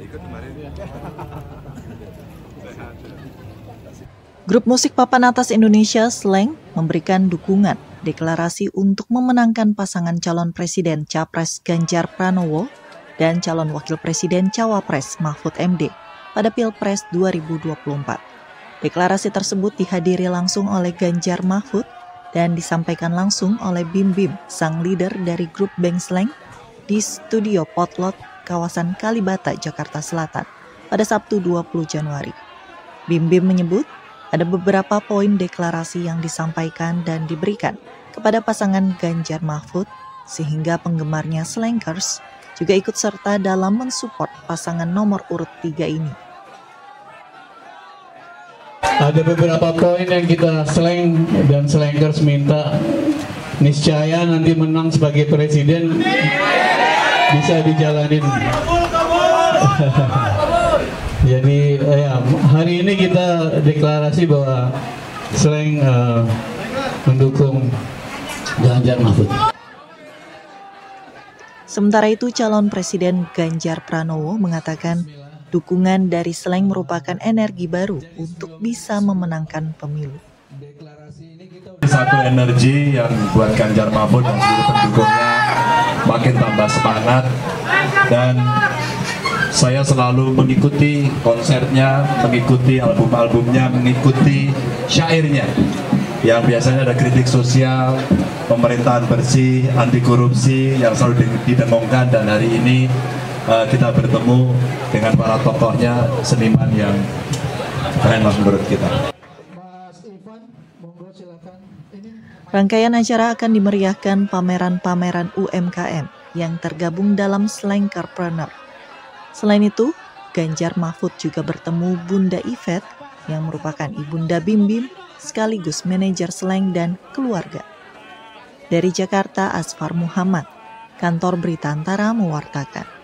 Grup musik papan atas Indonesia Slank memberikan dukungan deklarasi untuk memenangkan pasangan calon presiden Capres Ganjar Pranowo dan calon wakil presiden Cawapres Mahfud MD pada Pilpres 2024. Deklarasi tersebut dihadiri langsung oleh Ganjar Mahfud dan disampaikan langsung oleh Bim Bim, sang leader dari grup band Slank di studio Potlot, kawasan Kalibata, Jakarta Selatan pada Sabtu 20 Januari. Bim Bim menyebut ada beberapa poin deklarasi yang disampaikan dan diberikan kepada pasangan Ganjar Mahfud sehingga penggemarnya Slankers juga ikut serta dalam mensupport pasangan nomor urut 3 ini. Ada beberapa poin yang kita Slank dan Slankers minta, niscaya nanti menang sebagai presiden bisa dijalanin. Jadi ya, hari ini kita deklarasi bahwa Slank mendukung Ganjar Mahfud. Sementara itu, calon presiden Ganjar Pranowo mengatakan dukungan dari Slank merupakan energi baru untuk bisa memenangkan pemilu. Satu energi yang buat Ganjar Mahfud dan seluruh pendukungnya makin tambah semangat, dan saya selalu mengikuti konsernya, mengikuti album-albumnya, mengikuti syairnya yang biasanya ada kritik sosial, pemerintahan bersih, anti korupsi yang selalu didengungkan, dan hari ini kita bertemu dengan para tokohnya, seniman yang keren menurut kita. Rangkaian acara akan dimeriahkan pameran-pameran UMKM yang tergabung dalam Slankerpreneur. Selain itu, Ganjar Mahfud juga bertemu Bunda Yvette yang merupakan ibunda Bim Bim sekaligus manajer Slank dan keluarga. Dari Jakarta, Asfar Muhammad, Kantor Berita Antara mewartakan.